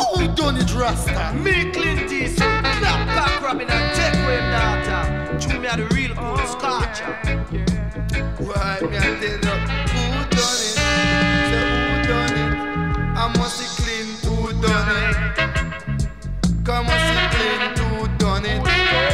Who done it, Rasta? Me Clinty, some black cock robbing and take away him daughter. Chew me a the real cool scotcher. Why me I tell you, who done it? Say who done it? I must see Clint who done it. Come on, see Clint who done it.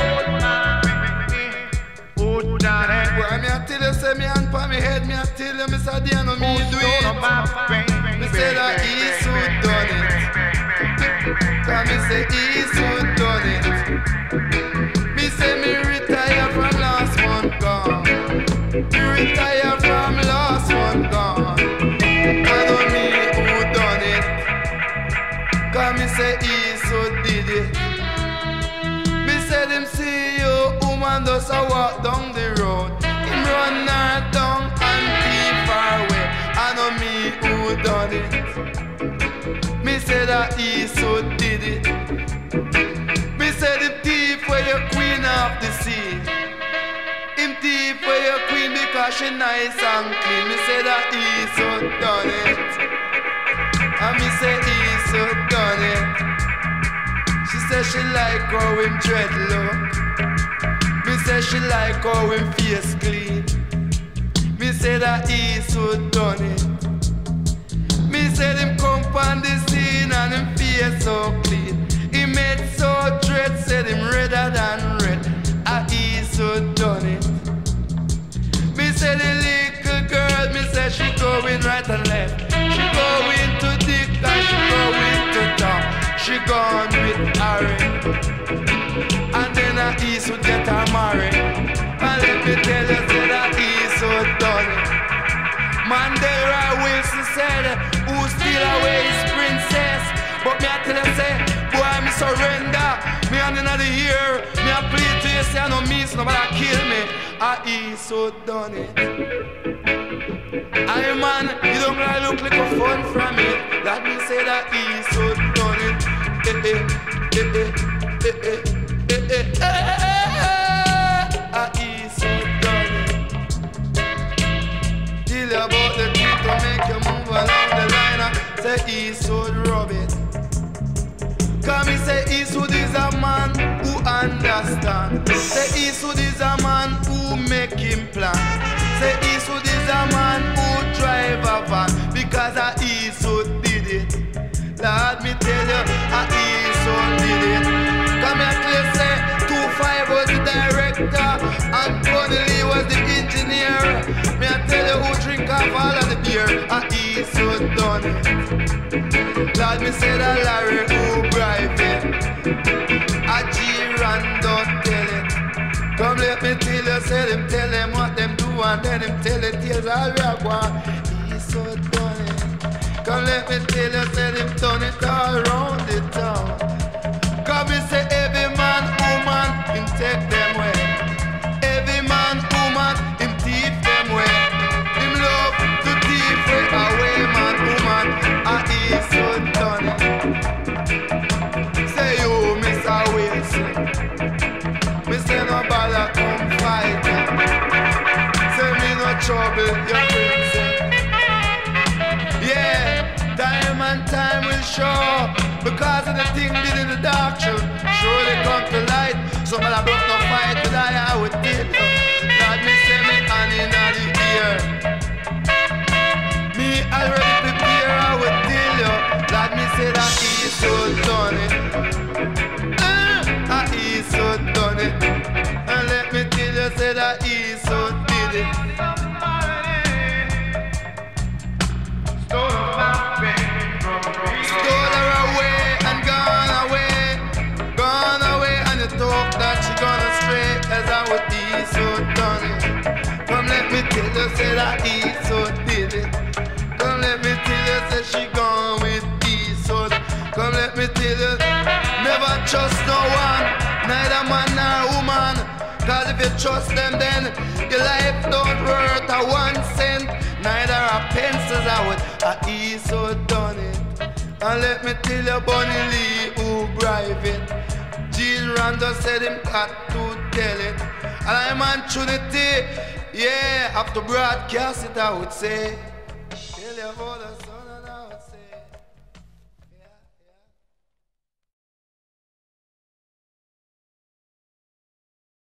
Who done it? Why me I tell you, say me hand pa me head, me I tell you, me say they no me do it. Me say that Eastwood done it. Cause me say Eastwood done it. Me say me retire from last month gone. Me retire from last month gone. I know me who done it. Cause me say Eastwood did it. Me say them see you woman does a walk down the road. Him run her down and keep far away. I know me who done it. Me say that Eastwood did it. Me say the thief where your queen of the sea. Him thief where your queen because she nice and clean. Me say that Eastwood done it. And me say Eastwood done it. She say she like how him dreadlock. Me say she like how him face clean. Me say that Eastwood done it. Me say him come on the scene and him face so clean. He made so dread, said him redder than red. Eastwood done it. Me say the little girl, me say she going right and left. She going to dick and she going to top. She gone with Harry. And then Eastwood get her married. And let me tell you, say that Eastwood done it. Mandela Wilson said, who steal away his princess? But me I tell you, say, boy, me surrender. Me hand in the ear, me I plead to you, say I no miss, nobody kill me. Eastwood done it. Aye man, you don't gonna look like a fun from it. Let me say that Eastwood done it. Eastwood done it. Tell you about the trick to make you move along the line. Say Eastwood rub it. Cause me say Eastwood is a man who understand. Say Eastwood is a man who make him plan. Say Eastwood is a man who drive a van. Because Eastwood did it. Lord me tell you, Eastwood did it. Come here to say 2-5 was the director and Tony Lee was the engineer. Me I tell you who drink off all of the beer. Eastwood done it. Lord me say that Larry who drive it. G-Ran don't tell it. Come let me tell you, say them tell them what them do and then them tell the tales all we are going. Eastwood done it. Come let me tell you, say them done it all around the town. Come me say every man, woman, him take them way. Every man, woman, him thief them way. Him love to thief way away, man, woman. Eastwood done it. Say you, Mr. Wilson. Me say no bother come fight. Say me no trouble, your princess. Yeah, time and time will show. Because of the thing did in the dark shall surely come to light. So man I broke no fight to die, I would tell you. God me say me hand in the ear. Me already prepare, I would tell you. God me say that Eastwood done it. Eastwood done it. And let me tell you, say that Eastwood did it. Stole her away and gone away, and you talk that she gone astray as I would Eastwood done it. Come let me tell you, say that Eastwood did it. Come let me tell you, say she gone with Eastwood. Come let me tell you, never trust no one, neither man nor woman. Cause if you trust them then your life don't worth a 1 cent, neither a pence as I would Eastwood done it. And let me tell you Bunny Lee who drive it. Gene Randall said him got to tell it. And I'm on Trinity, yeah, after broadcast it I would say. Tell you about